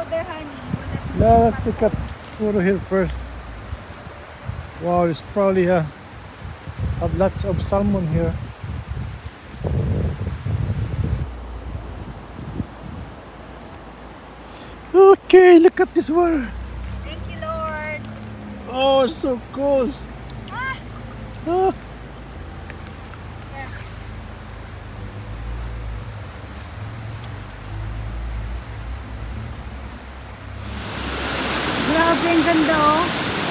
there, honey. Yeah, let's take a photo here first. Wow, it's probably have lots of salmon here. Okay, look at this water. Thank you, Lord. Oh, it's so cold. Ah! Ah. There. Grabe, ang ganda, oh.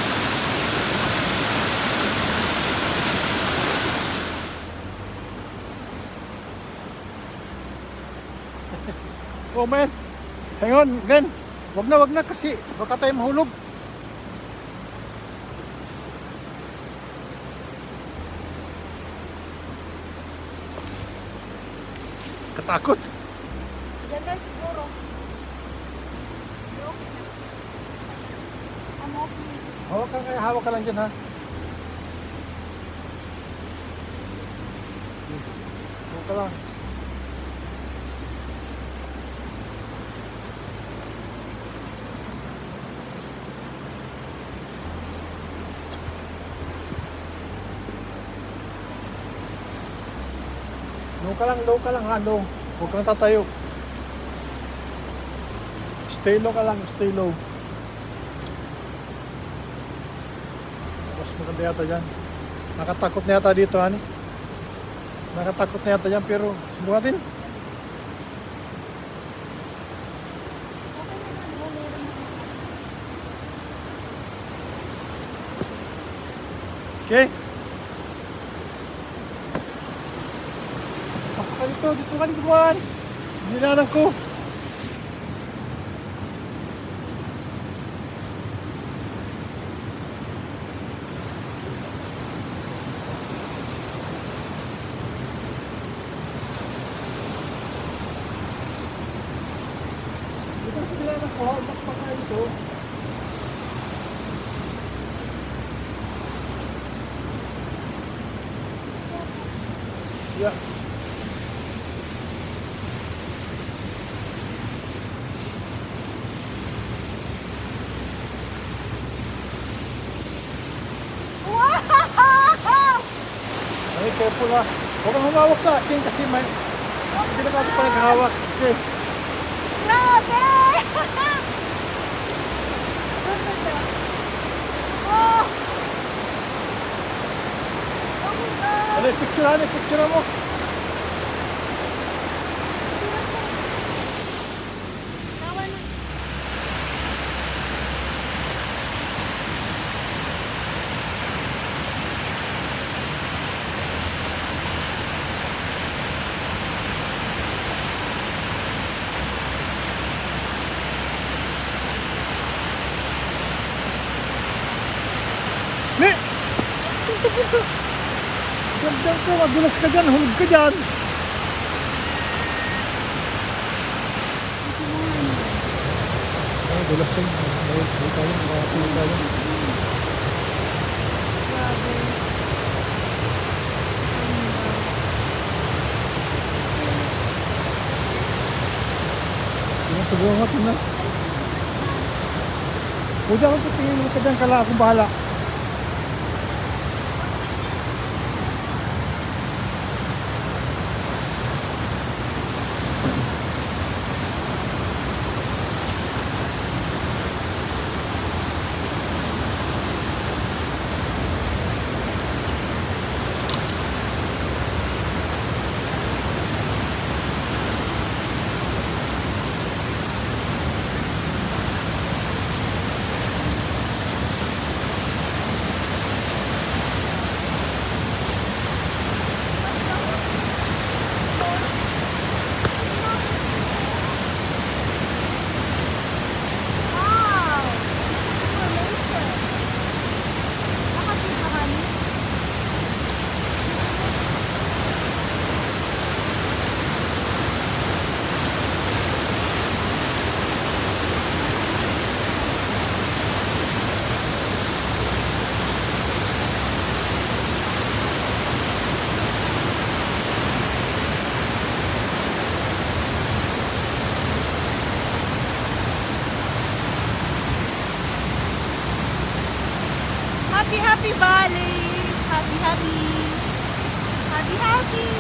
Oh man, hang on, Glenn. Wag na kasi baka tayo mahulog. Katakot. Ganda siguro. Okay na. I'm okay. Hawak ka lang dyan, ha. Hawak ka lang. Low ka lang ha, low. Huwag kang tatayo. Stay low ka lang, stay low. Mas maganda yata dyan. Nakatakot na yata dito, hani. Nakatakot na yata dyan, pero subukan natin. Okay. Dito ka dito buwan. Hinanan ko. Dito sila na ko. Bakpak na ito. Yeah. Ay, careful ha. Huwag kang humawak sa akin kasi may hindi na ako pa naghahawak. Okay. Grabe! Oh! Oh my God! Ano, picture mo. Tawa na. Ne! Punta. Ganda ko, madulas ka dyan, hulog ka dyan. Ay, dulas yun. Ay, tayo, makapulog tayo. Grabe. Subukan natin na. Huwag ako tingin mo ka dyan, kala akong bahala. Valley. Happy, happy. Happy, happy.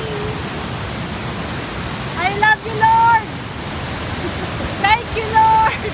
I love you, Lord. Thank you, Lord.